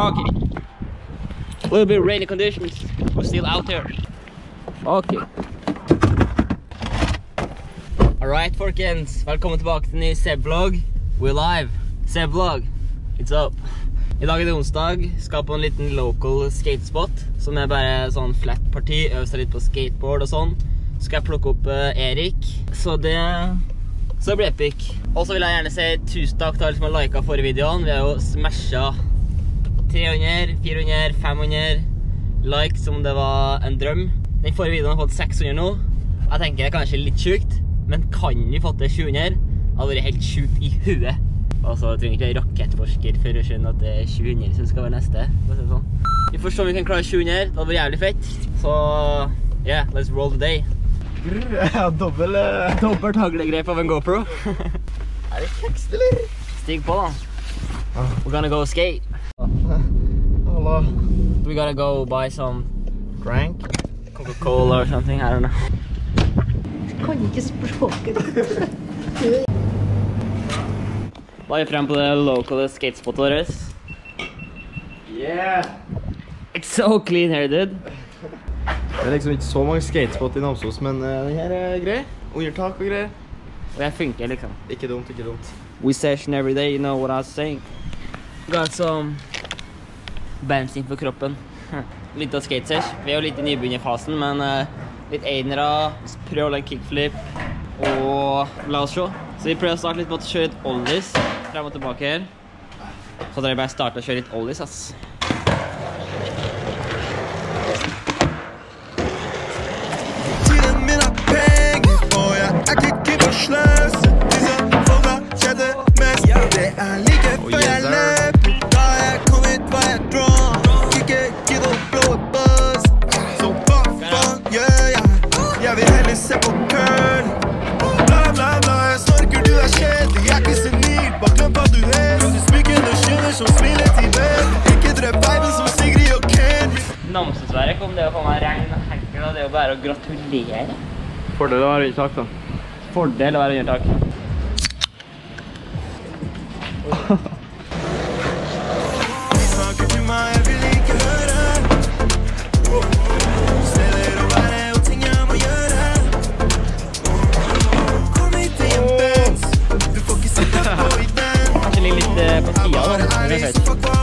Okay. A little bit rainy conditions. We're still out there. Okay. Alright, folkens. Velkommen tilbake til en ny Seb-vlog. We're live. Seb-vlog. It's up. I dag er det onsdag. Skal på en liten local skatespot, som er bare sånn flat parti. Øver seg litt på skateboard og sånn. Så skal jeg plukke opp Erik. Så det blir epic. Og så vil jeg gjerne si tusen takk til alle som har liket forrige videoen. Vi har jo smashet 300, 400, 500 likes som det var en drøm. Den forrige videoen har fått 600 nå. Jeg tenker det er kanskje litt sjukt, men kan vi få til 700? Det hadde vært helt sjukt i huet. Og så trenger ikke jeg rakettforsker for å skjønne at det er 700 som skal være neste. Vi får se om vi kan klare 700, det hadde vært jævlig fett. Så, yeah, let's roll the day. Ja, dobbelt haglegrep av en GoPro. Er det tekst, eller? Stig på da. We're gonna go skate. Hallo. We gotta go buy some Drank? Coca-Cola or something, I don't know. Kan ikke språket ditt. Da er vi frem på det lokale skatespotet vårt. Yeah! It's so clean here, dude. Det er liksom ikke så mange skatespot i Namsos, men den her er grei. Undertak og greier. Og det funker liksom. Ikke dumt, ikke dumt. We session every day, you know what I was saying. Got some bouncing for kroppen. Litt av skatesesh. Vi er jo litt i nybegynnerfasen, men litt einere, prøve en kickflip, og la oss se. Så vi prøver å starte litt på å kjøre litt ollies, frem og tilbake her. Så dere bare starter å kjøre litt ollies, ass. Tiden min er penger, og jeg er ikke kid å sløse. Disse folka kjeder mest. Det er like før jeg løper. Da jeg kom hit var jeg drunk. Ikke kid å blå et buzz. Så hva faen gjør jeg? Jeg vil heller se på curl. Bla bla bla, jeg snorker, du er kjedelig. Jeg er ikke senil, bare glem hva du heter. Du smykkende skynder som smiler til venn. Ikke drøp veiven som Sigrid og Ken. Namsesverre kom det å få meg regn og heggen, og det er jo bare å gratulere. Fordel å være undertak da. Fordel å være undertak. De snakker til meg, jeg vil ikke høre. Steder å være og ting jeg må gjøre. Kom hit til en Benz. Du får ikke sitte på i den. Kanskje litt på siden da, det er fett.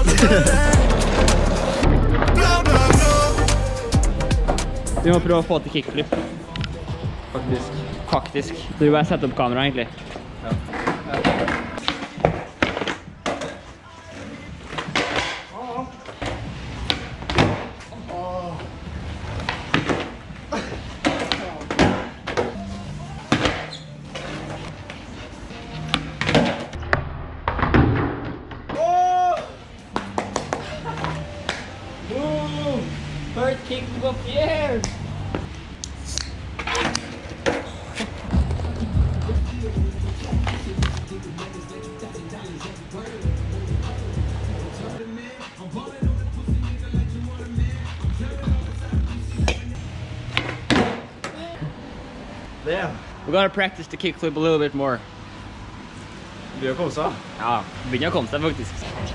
Vi må prøve å få til kickflip. Faktisk. Så vi bare setter opp kamera egentlig. Ja. First kickflip of the year! Damn. We gotta practice the kickflip a little bit more. Du har kommet seg. Ja, begynner å komme seg faktisk.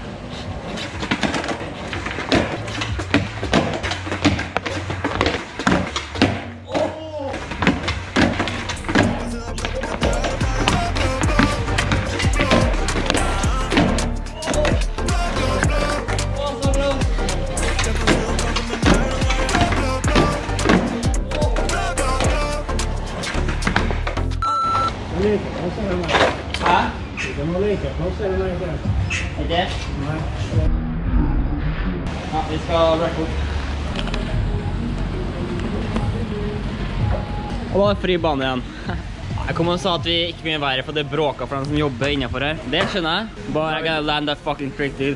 Hæ? Du må leke på, ser du meg ikke? Ikke? Nei. Ja, vi skal wrap opp. Og da er fri bane igjen. Jeg kom og sa at vi ikke kunne være for det bråket for dem som jobber innenfor her. Det skjønner jeg. But I gotta land that fucking trick, dude.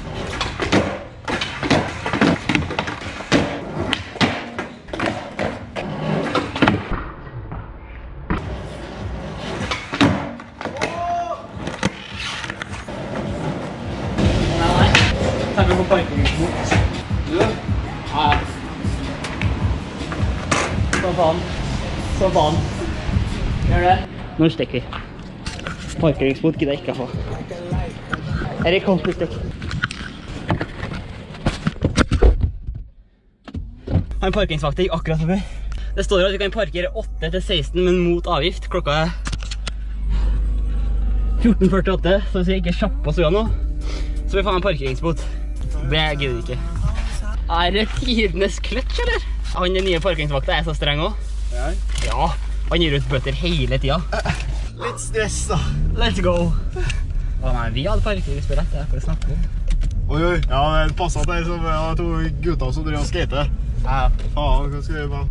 Tar vi på parkeringsbord. Du? Ja. Så faen. Gjør det. Nå stikker vi. Parkeringsbord gidder jeg ikke ha. Erik, kom til stikk. Han parkeringsvakter gikk akkurat forbi. Det står at vi kan parkere 8 til 16, men mot avgift. Klokka er 14:48, så hvis vi ikke kjapper oss unna nå, så vi får en parkeringsbot. Det gidder vi ikke. Er det tidenes kløtsj, eller? Han den nye parkeringsvakta er så streng også. Ja, han gir ut bøter hele tiden. Litt stress da. Let's go! Å nei, vi hadde parkeringsbillett, det er for å snakke om. Oi, ja, det passet deg som to gutter som driver og skater. Ja. Faen, hva skal vi gjøre med?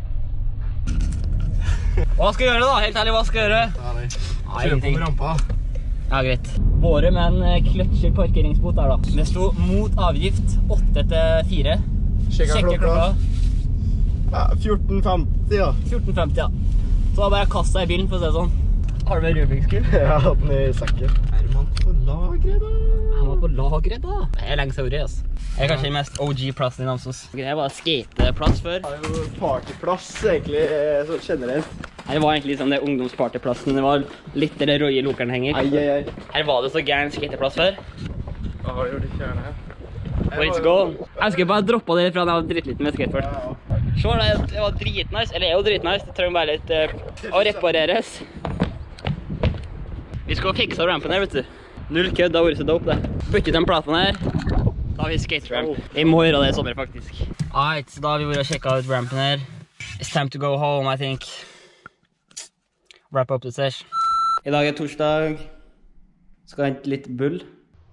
Hva skal jeg gjøre da? Helt ærlig, hva skal jeg gjøre? Kjøp på rampa. Ja, greit. Våre menn kløtsjer parkeringsbot der da. Det sto mot avgift 8 til 4. Sjekker klokka. Ja, 14:50 ja. 14:50, ja. Så da bare kastet jeg i bilen, for å se sånn. Har du med Rubiks kub? Jeg har hatt den i sekken. Er man på lagret da? Han var på lagret da. Det er lenge siden, altså. Jeg er kanskje den mest OG-plassen i Namsos. Det var skateplass før. Det er jo partyplass egentlig, så generelt. Her var egentlig liksom det ungdomspartyplassen. Det var litt der Røye Lokeren henger. Ei. Her var det så gæren skateplass før. Hva har du gjort i kjerne her? Where it's gone. Jeg husker bare droppet det fra da jeg var dritliten med skateboard. Se, det var dritnice. Eller det er jo dritnice. Det trenger bare litt å repareres. Vi skal fikse rampen her, vet du. Null kødd, det har vært så dope det. Bytte ut den platen her. Da har vi skateramp. Vi må gjøre det i sommer faktisk. Alright, så da har vi vært og sjekket ut rampen her. It's time to go home, I think. Wrap up the sesh. I dag er torsdag. Skal hente litt bull.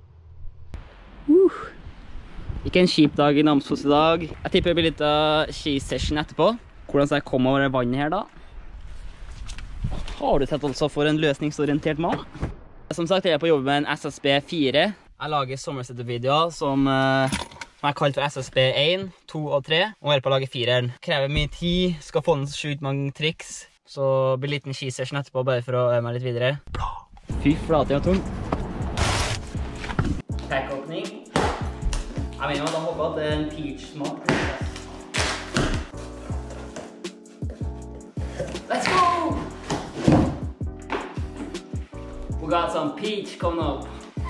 Ikke en kjip dag i Namsos i dag. Jeg tipper det blir litt av skisession etterpå. Hvordan skal jeg komme over vannet her da? Har du sett altså for en løsningsorientert mann? Som sagt, jeg er på jobb med en SSB 4. Jeg lager sommersetup-videoer som er kalt for SSB 1, 2 og 3. Og jeg er på å lage 4-eren. Krever mye tid, skal få den sjukt mange triks. Så det blir en liten skisession etterpå, bare for å øve meg litt videre. Fy flate, jeg er tung. Pack-åpning. Jeg mener at jeg håper at det er en peach-smak. Let's go! We got some peach coming up.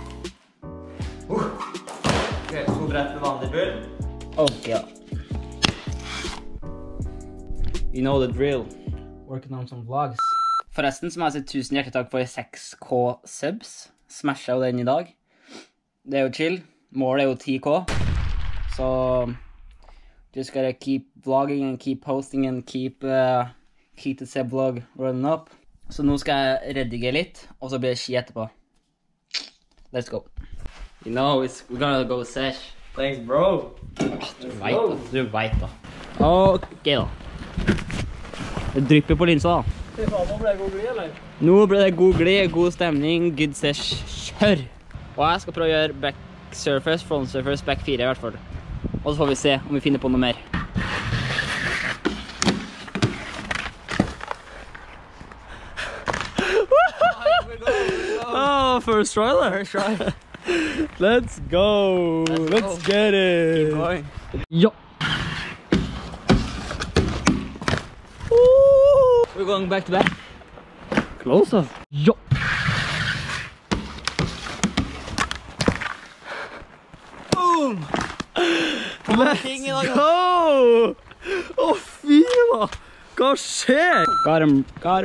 Ok, 2 brett med vanlig bull. Ja. You know the drill. Working on some vlogs. Forresten så må jeg si 1000 hjertetakk for 6K subs. Smashet jo den i dag. Det er jo chill. Målet er jo 10K. Så just gotta keep vlogging and keep posting and keep the Seb-vlog running up. Så nå skal jeg redigere litt, og så blir det ski etterpå. Let's go. You know, we're gonna go sesh. Thanks, bro. Du vet da. Ok da. Det drypper på linsa da. Nå ble det god glid, eller? Nå ble det god glid, god stemning, good sesh. Kjør! Og jeg skal prøve å gjøre back surface, front surface, back 4 i hvert fall. Og så får vi se om vi finner på noe mer. Oh, first try there. First try. Let's go. Let's get it. Keep going. Yo. We're going back to back. Close up. Yo. Boom. Let's go. Å, fy da. Hva skjer? Got him.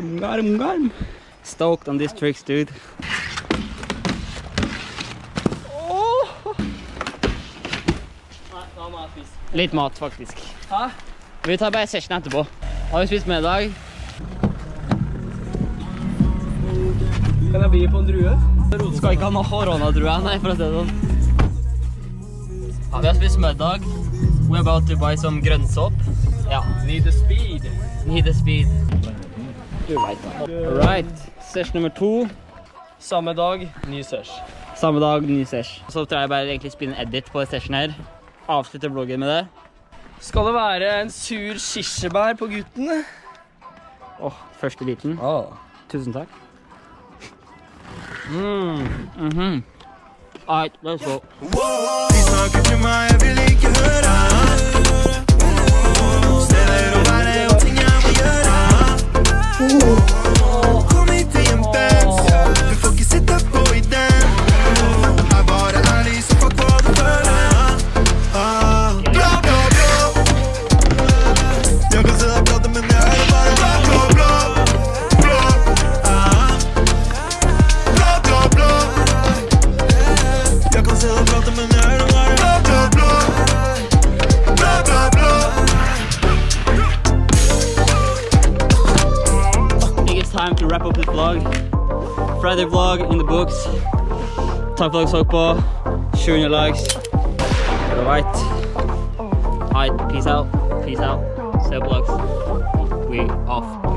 Stoked on these tricks, dude. Litt mat, faktisk. Hæ? Vi tar bare session etterpå. Har vi spist middag? Kan jeg bli på en drue? Skal ikke ha noe koronadrue, nei, for å si det sånn. Ja, vi har spist middag. We're about to buy some grønnsopp. Ja. Need the speed. Need the speed. Du vet da. Alright, session nummer 2. Samme dag, ny sesh. Samme dag, ny sesh. Så tror jeg bare egentlig spille en edit på session her. Avslutte vloggen med det. Skal det være en sur kirsebær på gutten? Første biten. Tusen takk. Alright, let's go. De snakker til meg, jeg vil ikke høre. Steder å være og ting jeg må gjøre. Kom hit til en bens. Du får ikke sitte på i den. Er bare ærlig, så fuck hva du føler. Bla, bla, bla. vlog. Friday vlog in the books. Takk for at dere så på. 700 likes. Alright. Alright, peace out. Peace out. Sebvlogs. We off.